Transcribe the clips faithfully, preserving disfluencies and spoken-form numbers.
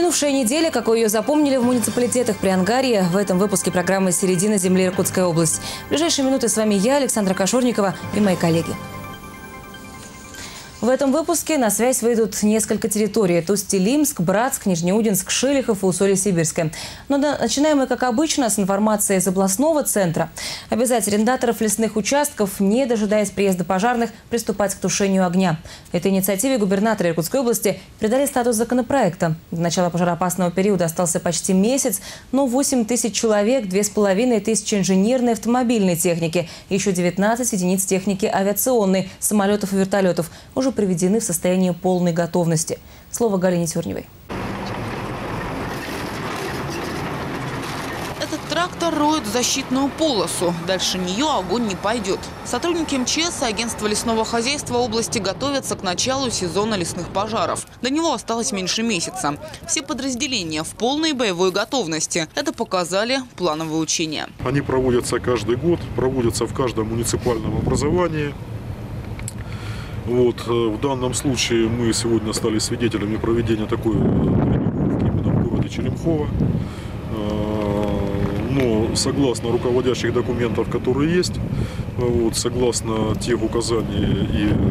Минувшая неделя, какой ее запомнили в муниципалитетах Приангарья, в этом выпуске программы «Середина земли. Иркутская область». В ближайшие минуты с вами я, Александра Кашурникова, и мои коллеги. В этом выпуске на связь выйдут несколько территорий. Это Усть-Илимск, Братск, Нижнеудинск, Шилихов и Усолье-Сибирское. Но начинаем мы, как обычно, с информации из областного центра. Обязать арендаторов лесных участков, не дожидаясь приезда пожарных, приступать к тушению огня. Этой инициативе губернатора Иркутской области придали статус законопроекта. До начала пожароопасного периода остался почти месяц, но восемь тысяч человек, две с половиной тысячи инженерной и автомобильной техники, еще девятнадцать единиц техники авиационной, самолетов и вертолетов уже приведены в состояние полной готовности. Слово Галине Тюрневой. Этот трактор роет защитную полосу. Дальше нее огонь не пойдет. Сотрудники эм че эс и агентства лесного хозяйства области готовятся к началу сезона лесных пожаров. До него осталось меньше месяца. Все подразделения в полной боевой готовности. Это показали плановые учения. Они проводятся каждый год, проводятся в каждом муниципальном образовании. Вот, в данном случае мы сегодня стали свидетелями проведения такой тренировки именно в городе Черемхово. Но согласно руководящих документов, которые есть, вот, согласно тех указаний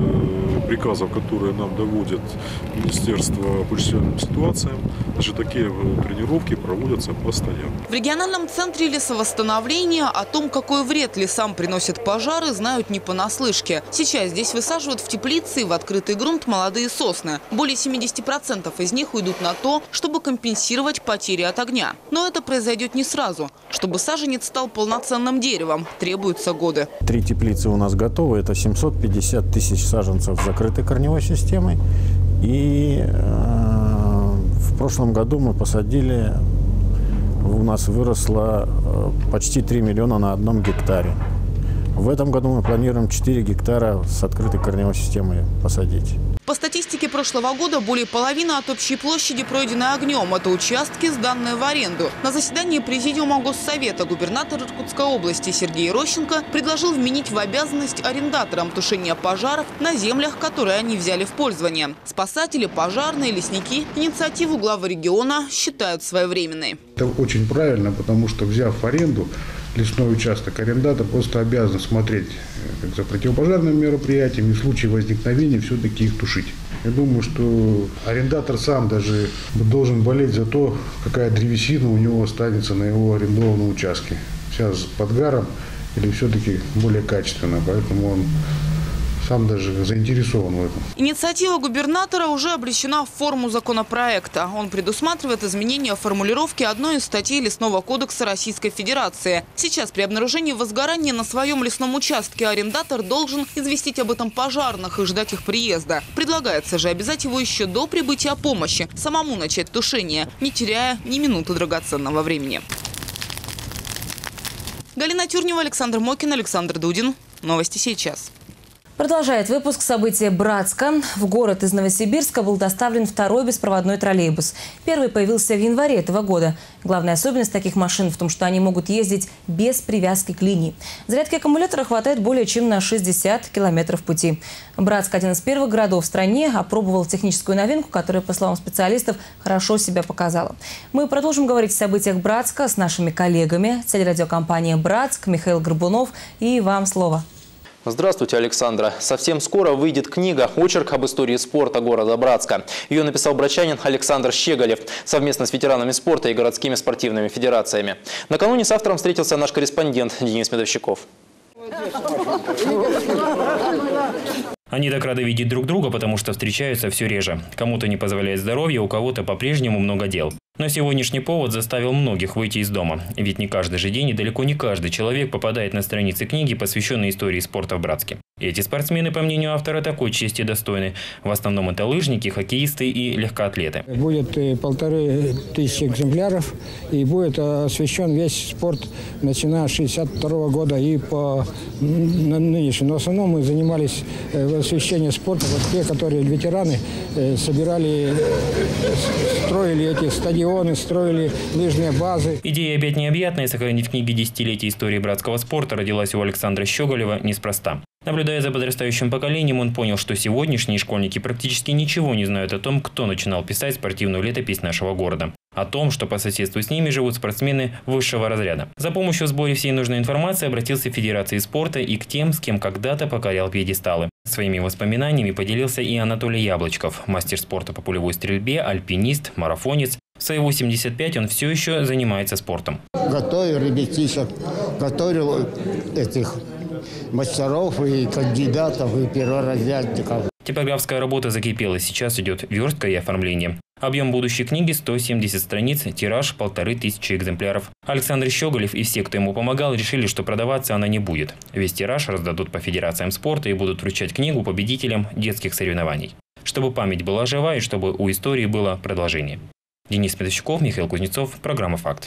и приказов, которые нам доводит Министерство по чрезвычайным ситуациям, значит, такие тренировки проводятся постоянно. В региональном центре лесовосстановления о том, какой вред лесам приносят пожары, знают не понаслышке. Сейчас здесь высаживают в теплицы и в открытый грунт молодые сосны. Более семидесяти процентов из них уйдут на то, чтобы компенсировать потери от огня. Но это произойдет не сразу. Чтобы саженец стал полноценным деревом, требуются годы. Три теплицы у нас готовы. Это семьсот пятьдесят тысяч саженцев с закрытой корневой системой. И э, в прошлом году мы посадили, у нас выросло почти три миллиона на одном гектаре. В этом году мы планируем четыре гектара с открытой корневой системой посадить. По статистике прошлого года более половины от общей площади пройдены огнем. Это участки, сданные в аренду. На заседании Президиума Госсовета губернатор Иркутской области Сергей Рощенко предложил вменить в обязанность арендаторам тушения пожаров на землях, которые они взяли в пользование. Спасатели, пожарные, лесники инициативу главы региона считают своевременной. Это очень правильно, потому что, взяв в аренду лесной участок, арендатор просто обязан смотреть как за противопожарными мероприятиями и в случае возникновения все-таки их тушить. Я думаю, что арендатор сам даже должен болеть за то, какая древесина у него останется на его арендованном участке. Сейчас с подгаром или все-таки более качественно, поэтому он сам даже заинтересован в этом. Инициатива губернатора уже облечена в форму законопроекта. Он предусматривает изменение формулировки одной из статей Лесного кодекса Российской Федерации. Сейчас при обнаружении возгорания на своем лесном участке арендатор должен известить об этом пожарных и ждать их приезда. Предлагается же обязать его еще до прибытия помощи самому начать тушение, не теряя ни минуты драгоценного времени. Галина Тюрнева, Александр Мокин, Александр Дудин. Новости сейчас. Продолжает выпуск события Братска. В город из Новосибирска был доставлен второй беспроводной троллейбус. Первый появился в январе этого года. Главная особенность таких машин в том, что они могут ездить без привязки к линии. Зарядки аккумулятора хватает более чем на шестьдесят километров пути. Братск – один из первых городов в стране, опробовал техническую новинку, которая, по словам специалистов, хорошо себя показала. Мы продолжим говорить о событиях Братска с нашими коллегами. Телерадиокомпания «Братск», Михаил Горбунов, и вам слово. Здравствуйте, Александра. Совсем скоро выйдет книга «Очерк об истории спорта города Братска». Ее написал братчанин Александр Щеголев совместно с ветеранами спорта и городскими спортивными федерациями. Накануне с автором встретился наш корреспондент Денис Медовщиков. Они так рады видеть друг друга, потому что встречаются все реже. Кому-то не позволяет здоровье, у кого-то по-прежнему много дел. Но сегодняшний повод заставил многих выйти из дома. Ведь не каждый же день и далеко не каждый человек попадает на страницы книги, посвященной истории спорта в Братске. И эти спортсмены, по мнению автора, такой чести достойны. В основном это лыжники, хоккеисты и легкоатлеты. Будет полторы тысячи экземпляров, и будет освещен весь спорт, начиная с шестьдесят второго года и по нынешнему. Но в основном мы занимались освещением спорта. Вот те, которые ветераны, собирали, строили эти стадионы, строили лыжные базы. Идея опять необъятная, сохранить в книге десятилетия истории братского спорта родилась у Александра Щеголева неспроста. Наблюдая за подрастающим поколением, он понял, что сегодняшние школьники практически ничего не знают о том, кто начинал писать спортивную летопись нашего города. О том, что по соседству с ними живут спортсмены высшего разряда. За помощью в сборе всей нужной информации обратился в Федерации спорта и к тем, с кем когда-то покорял пьедесталы. Своими воспоминаниями поделился и Анатолий Яблочков, мастер спорта по пулевой стрельбе, альпинист, марафонец. В свои восемьдесят пять он все еще занимается спортом. Готовил ребятишек, готовил этих мастеров и кандидатов, и перворазрядников. Типографская работа закипела, сейчас идет верстка и оформление. Объем будущей книги – сто семьдесят страниц, тираж – полторы тысячи экземпляров. Александр Щеголев и все, кто ему помогал, решили, что продаваться она не будет. Весь тираж раздадут по федерациям спорта и будут вручать книгу победителям детских соревнований. Чтобы память была жива и чтобы у истории было продолжение. Денис Петровичков, Михаил Кузнецов, программа «Факт».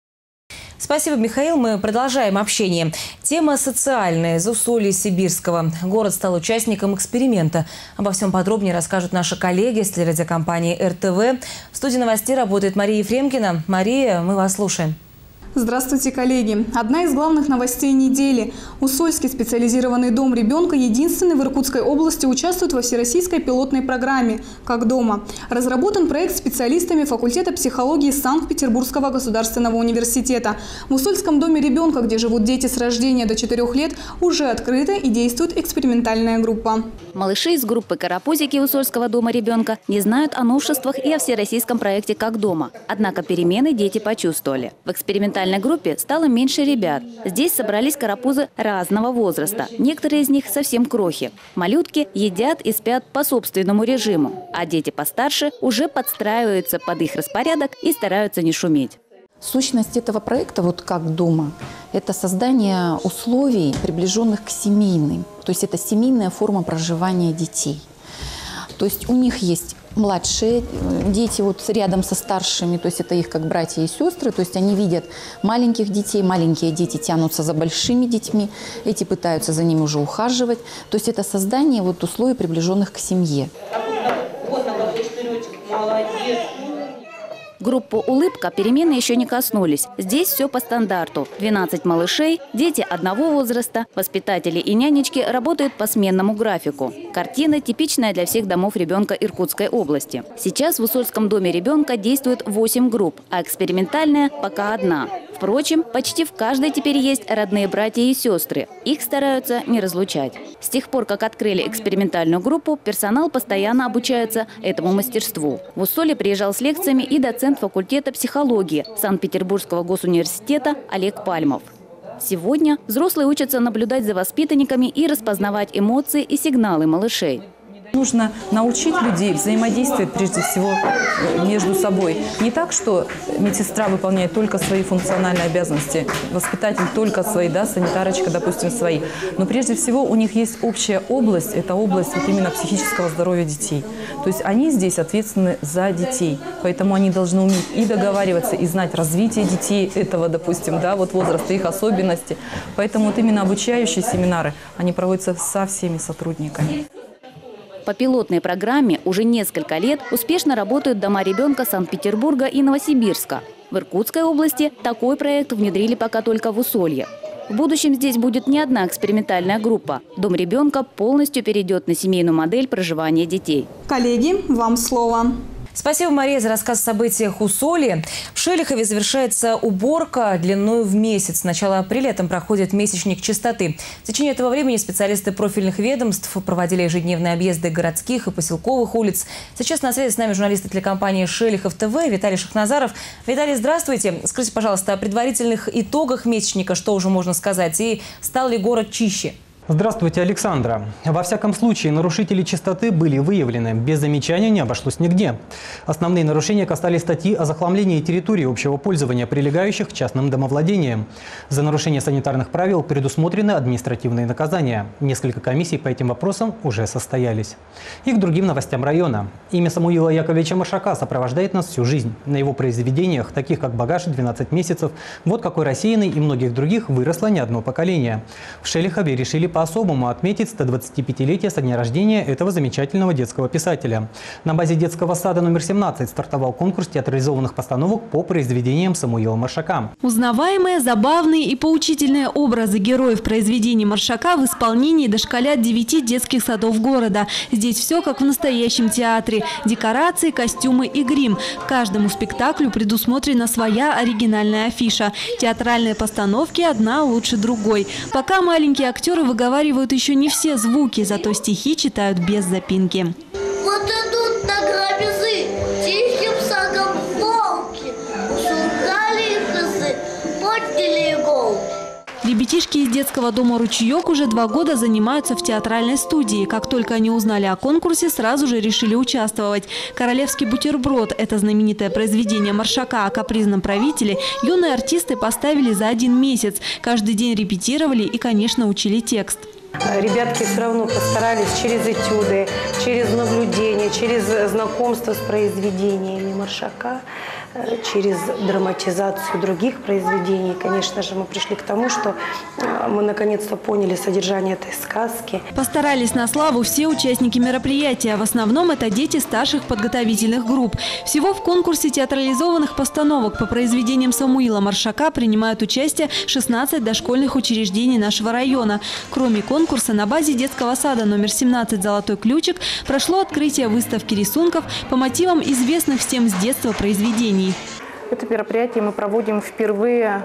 Спасибо, Михаил. Мы продолжаем общение. Тема социальная. Из Усолья Сибирского. Город стал участником эксперимента. Обо всем подробнее расскажут наши коллеги с телерадиокомпании эр тэ вэ. В студии новостей работает Мария Ефремкина. Мария, мы вас слушаем. Здравствуйте, коллеги! Одна из главных новостей недели. Усольский специализированный дом ребенка единственный в Иркутской области участвует во всероссийской пилотной программе «Как дома». Разработан проект специалистами факультета психологии Санкт-Петербургского государственного университета. В Усольском доме ребенка, где живут дети с рождения до четырёх лет, уже открыта и действует экспериментальная группа. Малыши из группы «Карапузики» Усольского дома ребенка не знают о новшествах и о всероссийском проекте «Как дома». Однако перемены дети почувствовали. В экспериментальной В группе стало меньше ребят. Здесь собрались карапузы разного возраста. Некоторые из них совсем крохи. Малютки едят и спят по собственному режиму, а дети постарше уже подстраиваются под их распорядок и стараются не шуметь. Сущность этого проекта, вот «Как дома», это создание условий, приближенных к семейным. То есть это семейная форма проживания детей. То есть у них есть младшие дети вот рядом со старшими, то есть это их как братья и сестры, то есть они видят маленьких детей, маленькие дети тянутся за большими детьми, эти пытаются за ними уже ухаживать. То есть это создание вот условий, приближенных к семье. Группу «Улыбка» перемены еще не коснулись. Здесь все по стандарту. двенадцать малышей, дети одного возраста, воспитатели и нянечки работают по сменному графику. Картина типичная для всех домов ребенка Иркутской области. Сейчас в Усольском доме ребенка действует восемь групп, а экспериментальная пока одна. Впрочем, почти в каждой теперь есть родные братья и сестры. Их стараются не разлучать. С тех пор, как открыли экспериментальную группу, персонал постоянно обучается этому мастерству. В Усолье приезжал с лекциями и доцент факультета психологии Санкт-Петербургского госуниверситета Олег Пальмов. Сегодня взрослые учатся наблюдать за воспитанниками и распознавать эмоции и сигналы малышей. Нужно научить людей взаимодействовать прежде всего между собой. Не так, что медсестра выполняет только свои функциональные обязанности, воспитатель только свои, да, санитарочка, допустим, свои. Но прежде всего у них есть общая область, это область вот именно психического здоровья детей. То есть они здесь ответственны за детей, поэтому они должны уметь и договариваться, и знать развитие детей этого, допустим, да, вот возраста, их особенности. Поэтому вот именно обучающие семинары, они проводятся со всеми сотрудниками. По пилотной программе уже несколько лет успешно работают дома ребенка Санкт-Петербурга и Новосибирска. В Иркутской области такой проект внедрили пока только в Усолье. В будущем здесь будет не одна экспериментальная группа. Дом ребенка полностью перейдет на семейную модель проживания детей. Коллеги, вам слово. Спасибо, Мария, за рассказ о событиях Усолья. В Шелихове завершается уборка длиной в месяц. С начала апреля там проходит месячник чистоты. В течение этого времени специалисты профильных ведомств проводили ежедневные объезды городских и поселковых улиц. Сейчас на связи с нами журналисты телекомпании «Шелихов ТВ» Виталий Шахназаров. Виталий, здравствуйте. Скажите, пожалуйста, о предварительных итогах месячника, что уже можно сказать, и стал ли город чище? Здравствуйте, Александра. Во всяком случае, нарушители чистоты были выявлены. Без замечания не обошлось нигде. Основные нарушения касались статьи о захламлении территории общего пользования, прилегающих к частным домовладениям. За нарушение санитарных правил предусмотрены административные наказания. Несколько комиссий по этим вопросам уже состоялись. И к другим новостям района. Имя Самуила Яковлевича Машака сопровождает нас всю жизнь. На его произведениях, таких как «Багаж», «двенадцать месяцев», «Вот какой рассеянный» и многих других, выросло не одно поколение. В Шелихове решили по-особому отметить сто двадцатипятилетие со дня рождения этого замечательного детского писателя. На базе детского сада номер семнадцать стартовал конкурс театрализованных постановок по произведениям Самуила Маршака. Узнаваемые, забавные и поучительные образы героев произведений Маршака в исполнении дошколят девяти детских садов города. Здесь все как в настоящем театре. Декорации, костюмы и грим. Каждому спектаклю предусмотрена своя оригинальная афиша. Театральные постановки одна лучше другой. Пока маленькие актеры выговаривают еще не все звуки, зато стихи читают без запинки. Вот идут на грабежи, тихим шагом волки, ушугали их изы, подняли иголки. Ребятишки из детского дома «Ручеек» уже два года занимаются в театральной студии. Как только они узнали о конкурсе, сразу же решили участвовать. «Королевский бутерброд» – это знаменитое произведение Маршака о капризном правителе. Юные артисты поставили за один месяц. Каждый день репетировали и, конечно, учили текст. Ребятки все равно постарались через этюды, через наблюдение, через знакомство с произведениями Маршака, через драматизацию других произведений. Конечно же, мы пришли к тому, что мы наконец-то поняли содержание этой сказки. Постарались на славу все участники мероприятия. В основном это дети старших подготовительных групп. Всего в конкурсе театрализованных постановок по произведениям Самуила Маршака принимают участие шестнадцать дошкольных учреждений нашего района. Кроме конкурса, на базе детского сада номер семнадцать «Золотой ключик» прошло открытие выставки рисунков по мотивам известных всем с детства произведений. Это мероприятие мы проводим впервые,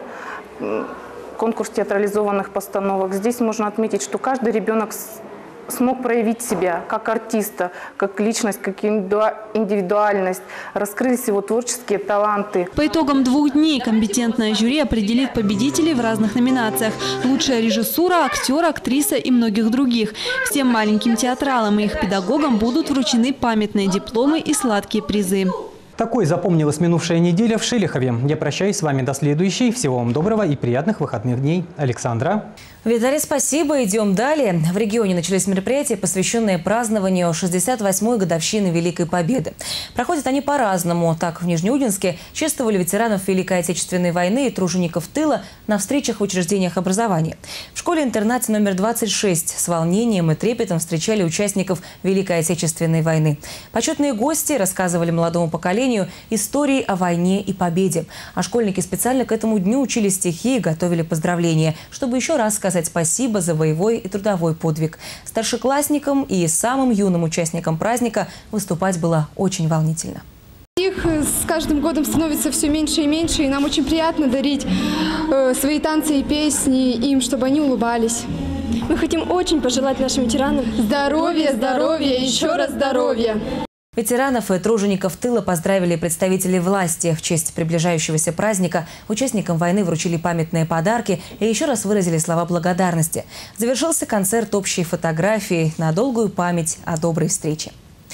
конкурс театрализованных постановок. Здесь можно отметить, что каждый ребенок смог проявить себя как артиста, как личность, как индивидуальность, раскрылись его творческие таланты. По итогам двух дней компетентное жюри определит победителей в разных номинациях. Лучшая режиссура, актер, актриса и многих других. Всем маленьким театралам и их педагогам будут вручены памятные дипломы и сладкие призы. Такой запомнилась минувшая неделя в Шелихове. Я прощаюсь с вами до следующей. Всего вам доброго и приятных выходных дней. Александра. Виталий, спасибо. Идем далее. В регионе начались мероприятия, посвященные празднованию шестьдесят восьмой годовщины Великой Победы. Проходят они по-разному. Так, в Нижнеудинске чествовали ветеранов Великой Отечественной войны и тружеников тыла на встречах в учреждениях образования. В школе-интернате номер двадцать шесть с волнением и трепетом встречали участников Великой Отечественной войны. Почетные гости рассказывали молодому поколению истории о войне и победе. А школьники специально к этому дню учили стихи и готовили поздравления, чтобы еще раз сказать сказать спасибо за боевой и трудовой подвиг. Старшеклассникам и самым юным участникам праздника выступать было очень волнительно. Их с каждым годом становится все меньше и меньше, и нам очень приятно дарить э, свои танцы и песни им, чтобы они улыбались. Мы хотим очень пожелать нашим ветеранам здоровья, здоровья и еще раз здоровья. Ветеранов и тружеников тыла поздравили представители власти. В честь приближающегося праздника участникам войны вручили памятные подарки и еще раз выразили слова благодарности. Завершился концерт общей фотографии на долгую память о доброй встрече.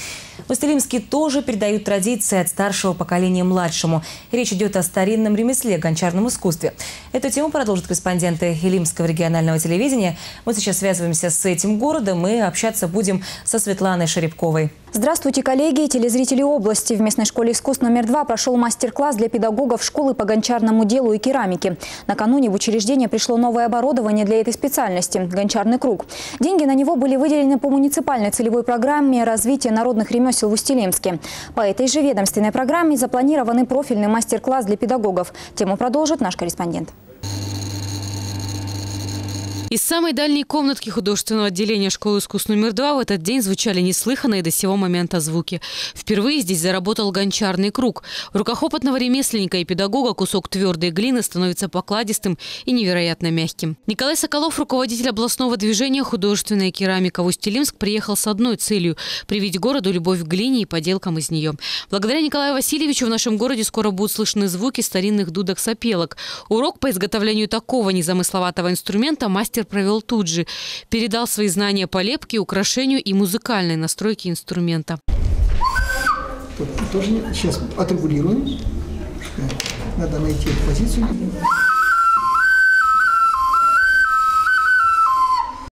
В Усть-Илимске тоже передают традиции от старшего поколения младшему. Речь идет о старинном ремесле, гончарном искусстве. Эту тему продолжат корреспонденты Илимского регионального телевидения. Мы сейчас связываемся с этим городом и общаться будем со Светланой Шеребковой. Здравствуйте, коллеги и телезрители области. В местной школе искусств номер два прошел мастер-класс для педагогов школы по гончарному делу и керамике. Накануне в учреждение пришло новое оборудование для этой специальности – гончарный круг. Деньги на него были выделены по муниципальной целевой программе развития народных ремесел в Усть-Илимске. По этой же ведомственной программе запланированы профильный мастер-класс для педагогов. Тему продолжит наш корреспондент. Из самой дальней комнатки художественного отделения школы искусств номер два в этот день звучали неслыханные до сего момента звуки. Впервые здесь заработал гончарный круг. В руках опытного ремесленника и педагога кусок твердой глины становится покладистым и невероятно мягким. Николай Соколов, руководитель областного движения «Художественная керамика» в Усть-Илимск, приехал с одной целью – привить городу любовь к глине и поделкам из нее. Благодаря Николаю Васильевичу в нашем городе скоро будут слышны звуки старинных дудок-сопелок. Урок по изготовлению такого незамысловатого инструмента мастер провел тут же. Передал свои знания по лепке, украшению и музыкальной настройке инструмента. Тут тоже сейчас отрегулируем. Надо найти эту позицию.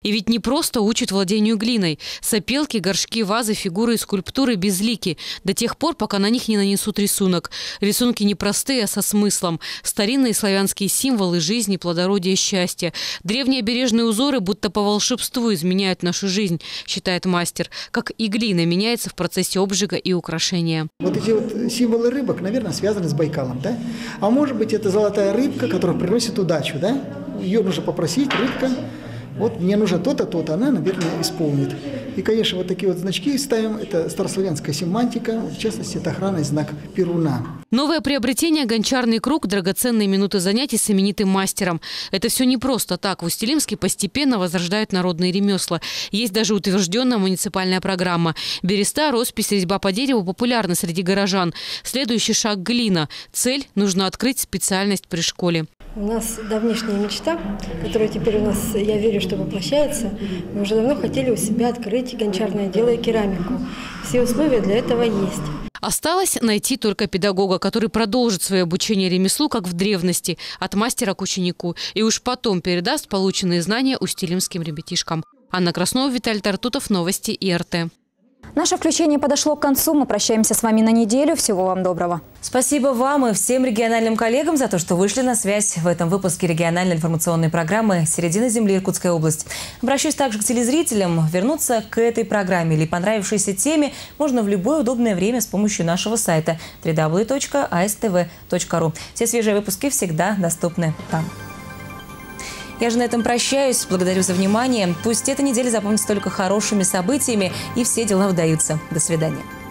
И ведь не просто учат владению глиной. Сопелки, горшки, вазы, фигуры и скульптуры безлики. До тех пор, пока на них не нанесут рисунок. Рисунки не простые, а со смыслом. Старинные славянские символы жизни, плодородия, счастья. Древние бережные узоры будто по волшебству изменяют нашу жизнь, считает мастер. Как и глина меняется в процессе обжига и украшения. Вот эти вот символы рыбок, наверное, связаны с Байкалом, да? А может быть, это золотая рыбка, которая приносит удачу, да? Ее нужно попросить, рыбка. Вот мне нужно то-то, то-то, она, наверное, исполнит. И, конечно, вот такие вот значки ставим. Это старославянская семантика, в частности, это охранный знак Перуна. Новое приобретение – гончарный круг, драгоценные минуты занятий с именитым мастером. Это все не просто так. В Усть-Илимске постепенно возрождают народные ремесла. Есть даже утвержденная муниципальная программа. Береста, роспись, резьба по дереву популярны среди горожан. Следующий шаг – глина. Цель – нужно открыть специальность при школе. У нас давнишняя мечта, которая теперь у нас, я верю, что воплощается. Мы уже давно хотели у себя открыть гончарное дело и керамику. Все условия для этого есть. Осталось найти только педагога, который продолжит свое обучение ремеслу, как в древности, от мастера к ученику, и уж потом передаст полученные знания усть-илимским ребятишкам. Анна Краснова, Виталий Тартутов, Новости И Р Т. Наше включение подошло к концу. Мы прощаемся с вами на неделю. Всего вам доброго. Спасибо вам и всем региональным коллегам за то, что вышли на связь в этом выпуске региональной информационной программы «Середина земли. Иркутская область». Обращусь также к телезрителям. Вернуться к этой программе или понравившейся теме можно в любое удобное время с помощью нашего сайта дабл ю дабл ю дабл ю точка а эс тэ вэ точка ру. Все свежие выпуски всегда доступны там. Я же на этом прощаюсь. Благодарю за внимание. Пусть эта неделя запомнится только хорошими событиями и все дела удаются. До свидания.